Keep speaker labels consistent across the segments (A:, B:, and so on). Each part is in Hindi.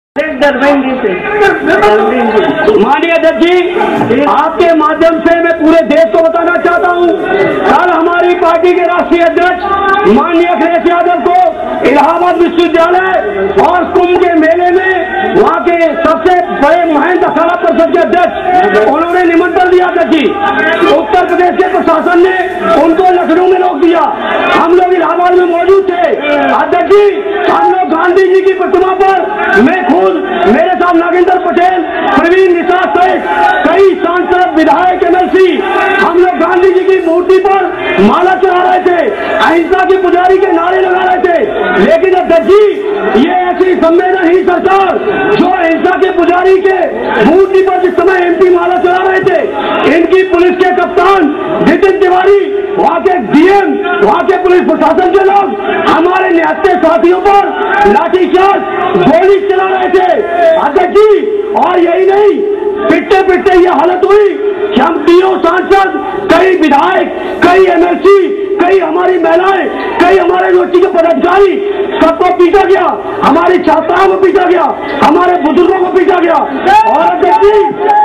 A: माननीय अध्यक्ष जी, आपके माध्यम से मैं पूरे देश को बताना चाहता हूं, कल हमारी पार्टी के राष्ट्रीय अध्यक्ष माननीय अखिलेश यादव को इलाहाबाद विश्वविद्यालय और कुंभ के मेले में वहां के सबसे बड़े महेंद्र अखाड़ा परिषद के अध्यक्ष उन्होंने निमंत्रण दिया था जी। उत्तर प्रदेश के प्रशासन ने उनको लखनऊ में रोक दिया। हम लोग इलाहाबाद में मौजूद थे। अध्यक्ष जी, हम लोग गांधी जी की प्रतिमा पर मैं खुद, मेरे साथ नागेंद्र पटेल, प्रवीण निषाद सहित कई सांसद, विधायक, एमएलसी, हम लोग गांधी जी की मूर्ति पर माला चढ़ा रहे थे, अहिंसा के पुजारी के नारे लगा रहे थे। लेकिन अध्यक्ष जी, ये ऐसी संवेदनहीन सरकार जो अहिंसा के पुजारी के मूर्ति पर जिस समय एमपी माला चढ़ा रहे थे, इनकी पुलिस के कप्तान नितिन तिवारी, वहां के डीएम, वहां के पुलिस प्रशासन के लोग हमारे निहत्थे साथियों पर लाठीचार्ज, गोली चला रहे थे। अध्यक्ष जी, और यही नहीं, पिटते पिटते ये हालत हुई कि हम तीनों सांसद, कई विधायक, कई एमएलसी, कई हमारी महिलाएं, कई हमारे यूनिवर्सिटी के पदाधिकारी, सबको पीटा गया, हमारी छात्राओं को पीटा गया, हमारे बुजुर्गों को पीटा गया। और अध्यक्ष जी,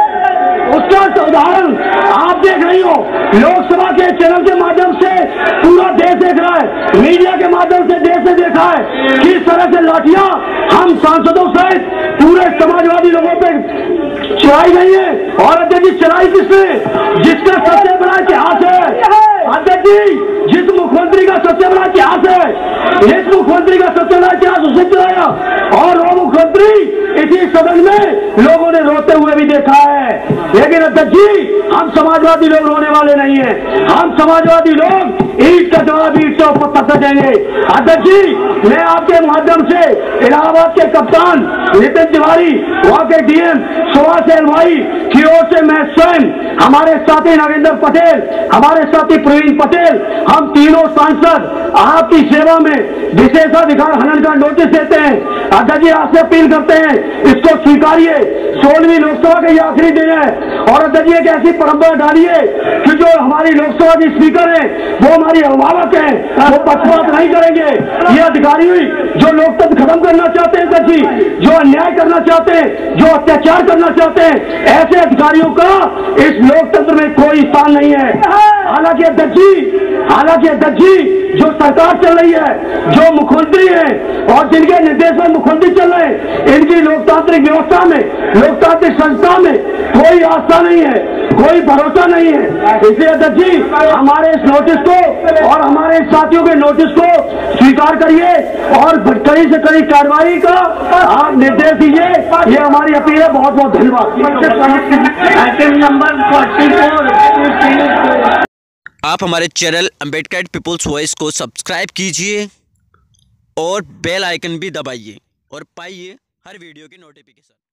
A: उसका उदाहरण आप देख रही हो, लोकसभा के चैनल के माध्यम से पूरा देश देख रहा है, मीडिया के माध्यम से देश ने देखा है किस तरह से लाठियां हम सांसदों सहित पूरे समाजवादी लोगों पे चलाई गई है। और अध्यक्ष जी, चलाई किसने? जिसका सबसे बड़ा इतिहास है। अध्यक्ष जी, जिस मुख्यमंत्री का सबसे बड़ा इतिहास है, इस मुख्यमंत्री का सबसे बड़ा इतिहास उसने चलाया। और वो मुख्यमंत्री इसी सदन में लोगों ने रोते हुए भी देखा है। लेकिन अध्यक्ष जी, हम समाजवादी लोग रोने वाले नहीं हैं। हम समाजवादी लोग ईट का जवाब ईट के ऊपर पत्थर देंगे। अध्यक्ष जी, मैं आपके माध्यम से इलाहाबाद के कप्तान नितिन तिवारी, वहां के डीएम सुभाष एलवाई की ओर से मैं स्वयं, हमारे साथी नागेंद्र पटेल, हमारे साथी प्रवीण पटेल, हम तीनों सांसद आपकी सेवा में विशेषाधिकार हनन का नोटिस देते हैं। अध्यक्ष जी, आपसे अपील करते हैं, इसको स्वीकारिए। 16वीं लोकसभा का ये आखिरी दिन है। और अध्यक्ष जी, एक ऐसी परंपरा डालिए कि जो हमारी लोकसभा की स्पीकर है वो हमारी अभिभावक है, वो पक्षपात नहीं करेंगे। ये अधिकारी जो लोकतंत्र खत्म करना चाहते हैं, अध्यक्ष जी, जो अन्याय करना चाहते हैं, जो अत्याचार करना चाहते हैं, ऐसे अधिकारियों का इस लोकतंत्र में कोई स्थान नहीं है। हालांकि अध्यक्ष जी, जो सरकार चल रही है, जो मुख्यमंत्री है और जिनके निर्देश पर मुख्यमंत्री चल रहे हैं, इनकी लोकतांत्रिक व्यवस्था में, लोकतांत्रिक संस्था में कोई आस्था नहीं है, कोई भरोसा नहीं है। इसलिए अध्यक्ष जी, हमारे इस नोटिस को और हमारे साथियों के नोटिस को स्वीकार करिए और कड़ी से कड़ी कार्रवाई का आप निर्देश दीजिए। ये हमारी अपील है। बहुत बहुत धन्यवाद। Item number 44।
B: आप हमारे चैनल अम्बेडकर पीपुल्स वॉइस को सब्सक्राइब कीजिए और बेल आइकन भी दबाइए और पाइए हर वीडियो की नोटिफिकेशन।